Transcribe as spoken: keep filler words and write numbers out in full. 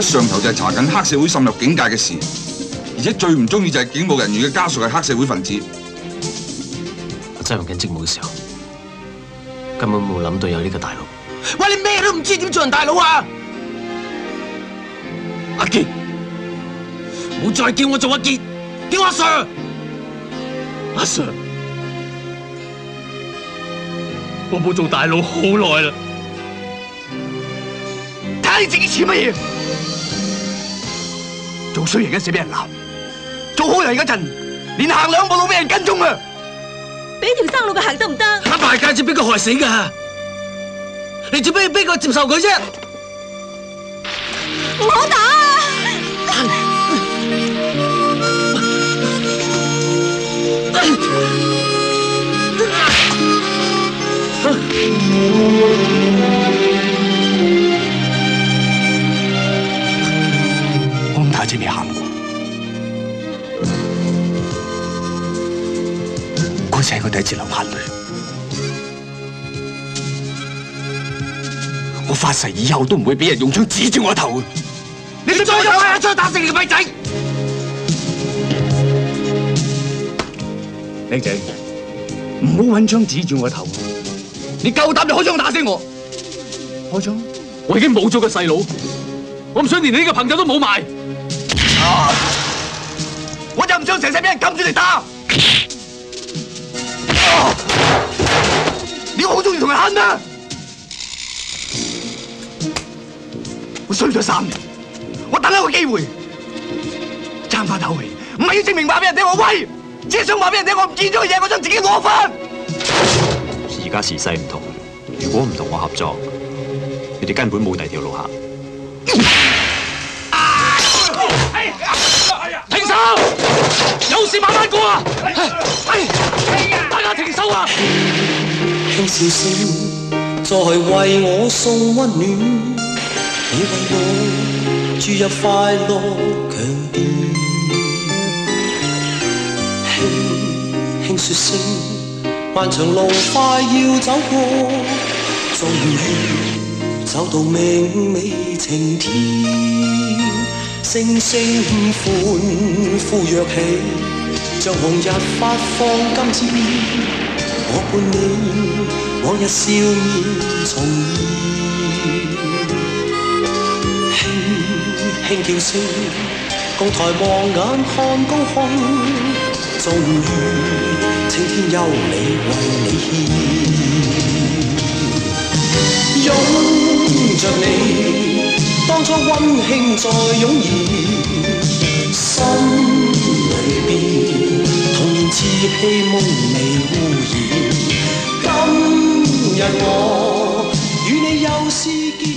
上頭就係查緊黑社會滲入警界嘅事，而且最唔中意就係警務人員嘅家屬係黑社會分子。 我執行緊職務嘅時候，根本冇諗到有呢個大佬。 喂，你咩都唔知，點做人大佬啊？阿傑，唔好再叫我做阿傑，叫阿 Sir。阿 Sir， 我冇做大佬好耐啦。睇下你自己似乜嘢？做衰人嗰時俾人鬧，做好人嗰陣連行兩步路俾人跟蹤啊！ 俾條生路佢行得唔得？ 打大戒指俾佢害死噶，你做咩逼佢接受佢啫？ 唔好打啊！我咁大隻未喊過，嗰次係我第一次流眼淚。我發誓以後都唔會俾人用槍指住我頭。你再有一槍打死你個咪仔！靚仔，唔好揾槍指住我頭。你夠膽就開槍打死我！開槍！我已經冇咗個細佬，我唔想連你呢個朋友都冇埋。啊！我就唔想成世俾人撳住嚟打。啊！你好中意同人慳啊！我衰咗三年，我等一個機會，爭翻口氣，唔係要證明話俾人聽我威，只係想話俾人聽我唔見咗嘅嘢，我想自己攞翻。 而家時勢唔同，如果唔同我合作，你哋根本冇第二條路行。 停手！有事慢慢過啊！大家停手啊！ 輕笑聲再為我送溫暖，你為我注入快樂強電，輕輕說聲。漫長路快要走過，終於走到明媚晴天，聲聲歡呼躍起，像紅日發放金箭。我伴你往日笑面重現，輕輕叫聲，共抬望眼看高空，終於。青天優美為你獻，擁着你，當初溫馨再湧現，心裏邊童年稚氣夢未污染。今日我與你又是結。